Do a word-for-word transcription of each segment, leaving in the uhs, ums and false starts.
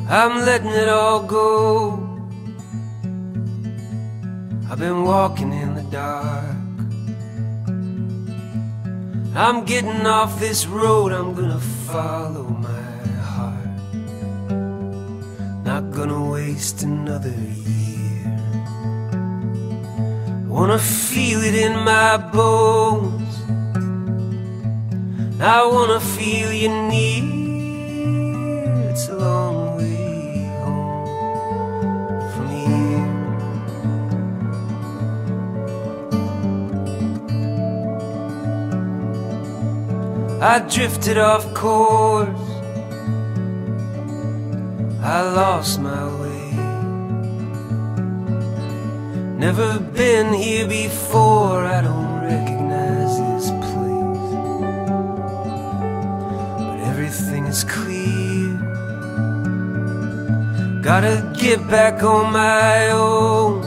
I'm letting it all go. I've been walking in the dark. I'm getting off this road, I'm gonna follow my heart. Not gonna waste another year. I wanna feel it in my bones. I wanna feel you near. It's a long way home from here. I drifted off course, I lost my way. Never been here before, I don't recognize this place. But everything is clear. Gotta get back on my own.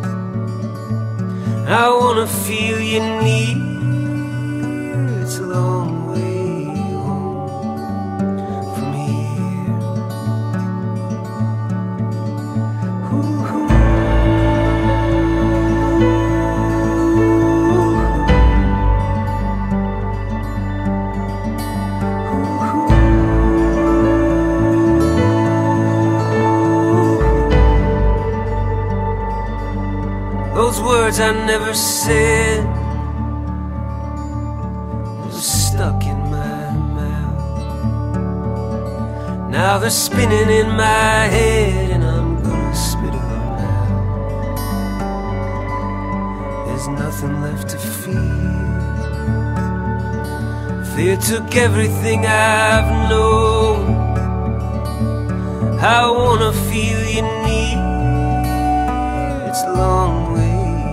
I wanna feel you near. It's a long way home from here. Ooh. Those words I never said, they're stuck in my mouth. Now they're spinning in my head, and I'm gonna spit them out. There's nothing left to fear. Fear took everything I've known. I wanna feel you near. It's a long way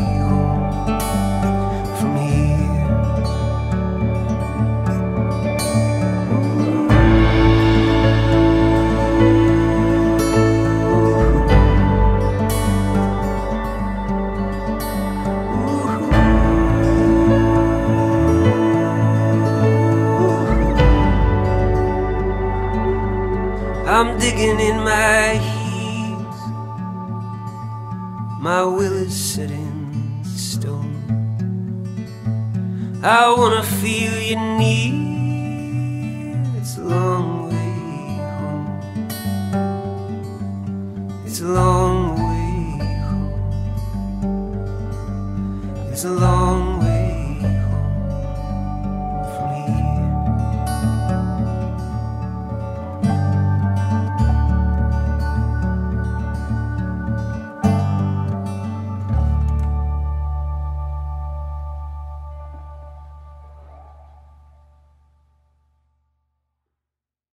from here. I'm digging in my heels. My will is set in stone. I wanna feel you near. It's a long way home. It's a long way home. It's a long